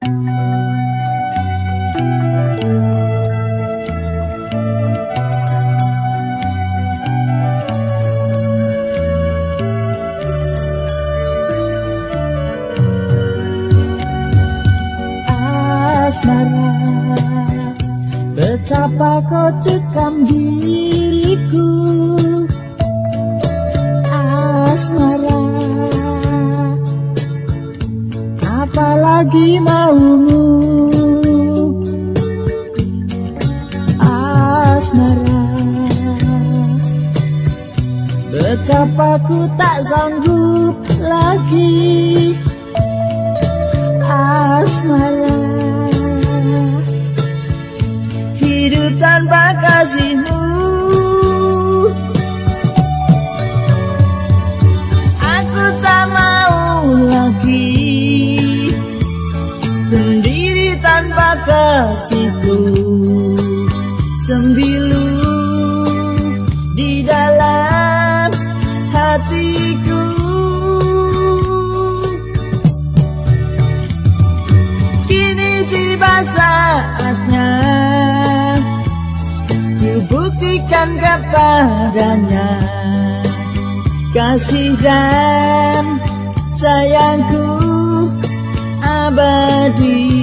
Asmara, betapa kau cekam diriku. Asmara, apalagi maumu. Asmara, betapa ku tak sanggup lagi. Asmara, hidup tanpa kasihmu. Aku tak mau lagi sendiri tanpa kasihku. Sembilu di dalam hatiku. Kini tiba saatnya ku buktikan kepadanya kasih dan sayangku abadi.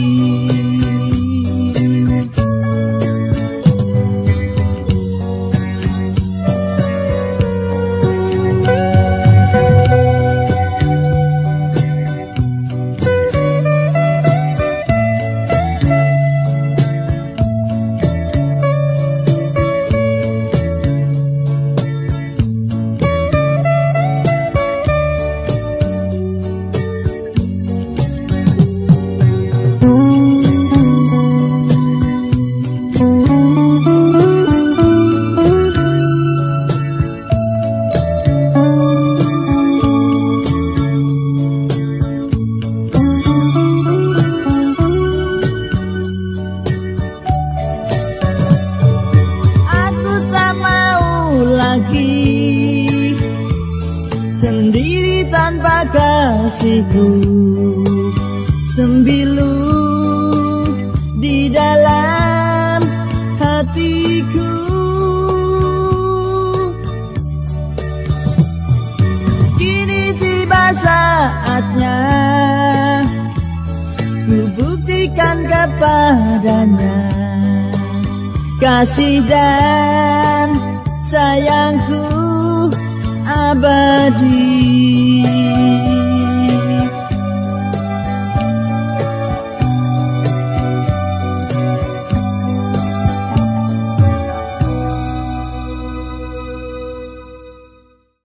Sendiri tanpa kasihku. Sembilu di dalam hatiku. Kini tiba saatnya ku buktikan kepadanya kasih dan sayangku abadi.